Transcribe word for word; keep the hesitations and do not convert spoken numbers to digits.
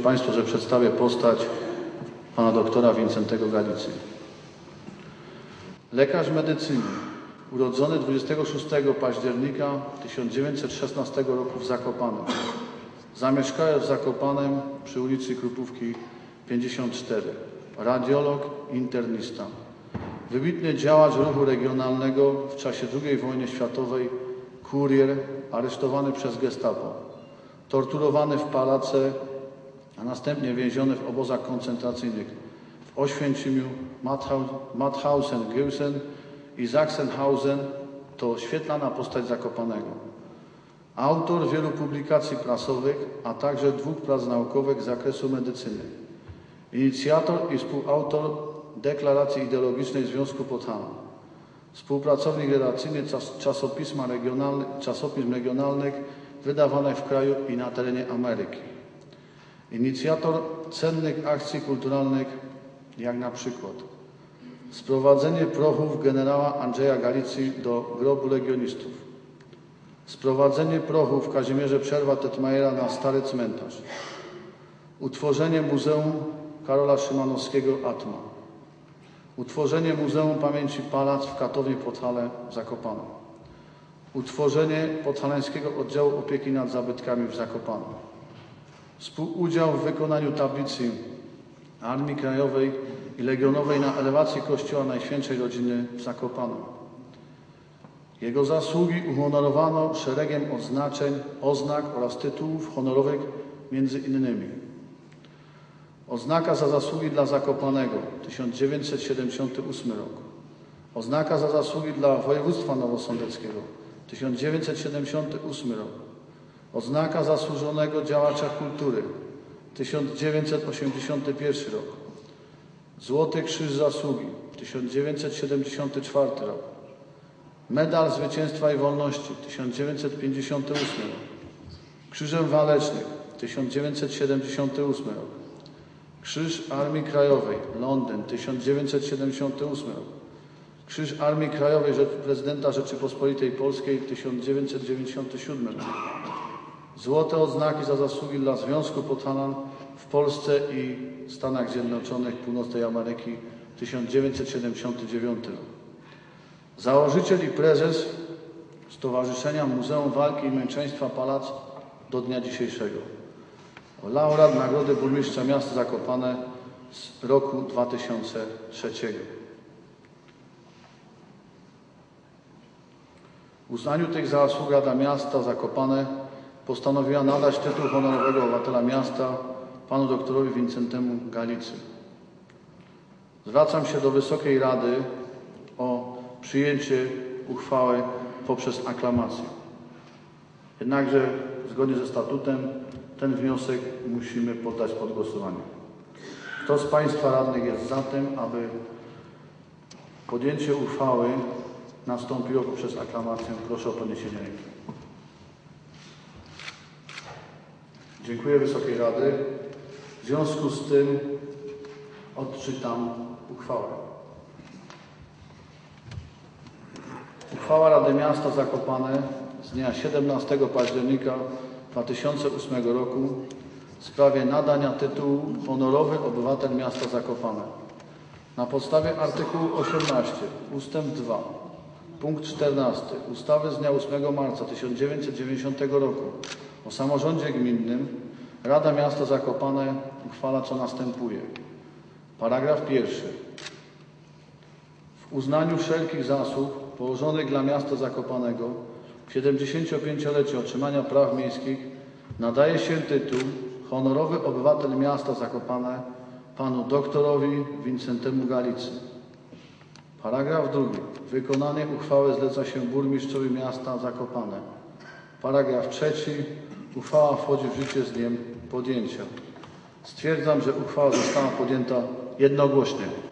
Państwo, że przedstawię postać pana doktora Wincentego Galicy. Lekarz medycyny, urodzony dwudziestego szóstego października tysiąc dziewięćset szesnastego roku w Zakopanem. Zamieszkał w Zakopanem przy ulicy Krupówki pięćdziesiąt cztery. Radiolog, internista. Wybitny działacz ruchu regionalnego w czasie drugiej wojny światowej, kurier, aresztowany przez gestapo, torturowany w Palace, a następnie więziony w obozach koncentracyjnych w Oświęcimiu, Mauthausen-Gilsen i Sachsenhausen, to świetlana postać Zakopanego. Autor wielu publikacji prasowych, a także dwóch prac naukowych z zakresu medycyny. Inicjator i współautor deklaracji ideologicznej Związku Podhalan. Współpracownik redakcyjny czasopisma regionalnych, czasopism regionalnych wydawanych w kraju i na terenie Ameryki. Inicjator cennych akcji kulturalnych, jak na przykład sprowadzenie prochów generała Andrzeja Galicy do grobu legionistów, sprowadzenie prochów w Kazimierze Przerwa-Tetmajera na Stary Cmentarz, utworzenie Muzeum Karola Szymanowskiego Atma, utworzenie Muzeum Pamięci Palac w Katowni-Podhale w Zakopanem, utworzenie Podhalańskiego Oddziału Opieki nad Zabytkami w Zakopanem, współudział w wykonaniu tablicy Armii Krajowej i Legionowej na elewacji Kościoła Najświętszej Rodziny w Zakopanem. Jego zasługi uhonorowano szeregiem odznaczeń, oznak oraz tytułów honorowych, między innymi Odznaka za zasługi dla Zakopanego, tysiąc dziewięćset siedemdziesiąty ósmy rok. Odznaka za zasługi dla województwa nowosądeckiego, tysiąc dziewięćset siedemdziesiąty ósmy rok. Odznaka zasłużonego działacza kultury, tysiąc dziewięćset osiemdziesiąty pierwszy rok. Złoty Krzyż Zasługi, tysiąc dziewięćset siedemdziesiąty czwarty rok. Medal Zwycięstwa i Wolności, tysiąc dziewięćset pięćdziesiąty ósmy rok. Krzyżem Walecznych, tysiąc dziewięćset siedemdziesiąty ósmy rok. Krzyż Armii Krajowej, Londyn, tysiąc dziewięćset siedemdziesiąty ósmy rok. Krzyż Armii Krajowej Prezydenta Rzeczypospolitej Polskiej, tysiąc dziewięćset dziewięćdziesiąty siódmy rok. Złote odznaki za zasługi dla Związku Podhalan w Polsce i Stanach Zjednoczonych Północnej Ameryki, tysiąc dziewięćset siedemdziesiąty dziewiąty rok. Założyciel i prezes Stowarzyszenia Muzeum Walki i Męczeństwa Palac do dnia dzisiejszego. Laureat Nagrody Burmistrza Miasta Zakopane z roku dwa tysiące trzeciego. W uznaniu tych zasług Rada Miasta Zakopane postanowiła nadać tytuł honorowego obywatela miasta panu doktorowi Wincentemu Galicy. Zwracam się do Wysokiej Rady o przyjęcie uchwały poprzez aklamację. Jednakże zgodnie ze statutem ten wniosek musimy poddać pod głosowanie. Kto z Państwa radnych jest za tym, aby podjęcie uchwały nastąpiło poprzez aklamację? Proszę o podniesienie ręki. Dziękuję Wysokiej Rady. W związku z tym odczytam uchwałę. Uchwała Rady Miasta Zakopane z dnia siedemnastego października dwa tysiące ósmego roku w sprawie nadania tytułu honorowy obywatel miasta Zakopane. Na podstawie artykułu osiemnastego ustęp dwa punkt czternasty ustawy z dnia ósmego marca tysiąc dziewięćset dziewięćdziesiątego roku o samorządzie gminnym Rada Miasta Zakopane uchwala, co następuje. Paragraf pierwszy. W uznaniu wszelkich zasług położonych dla miasta Zakopanego w siedemdziesięciopięciolecie otrzymania praw miejskich nadaje się tytuł honorowy obywatel miasta Zakopane panu doktorowi Wincentemu Galicy. Paragraf drugi. Wykonanie uchwały zleca się burmistrzowi miasta Zakopane. Paragraf trzeci. Uchwała wchodzi w życie z dniem podjęcia. Stwierdzam, że uchwała została podjęta jednogłośnie.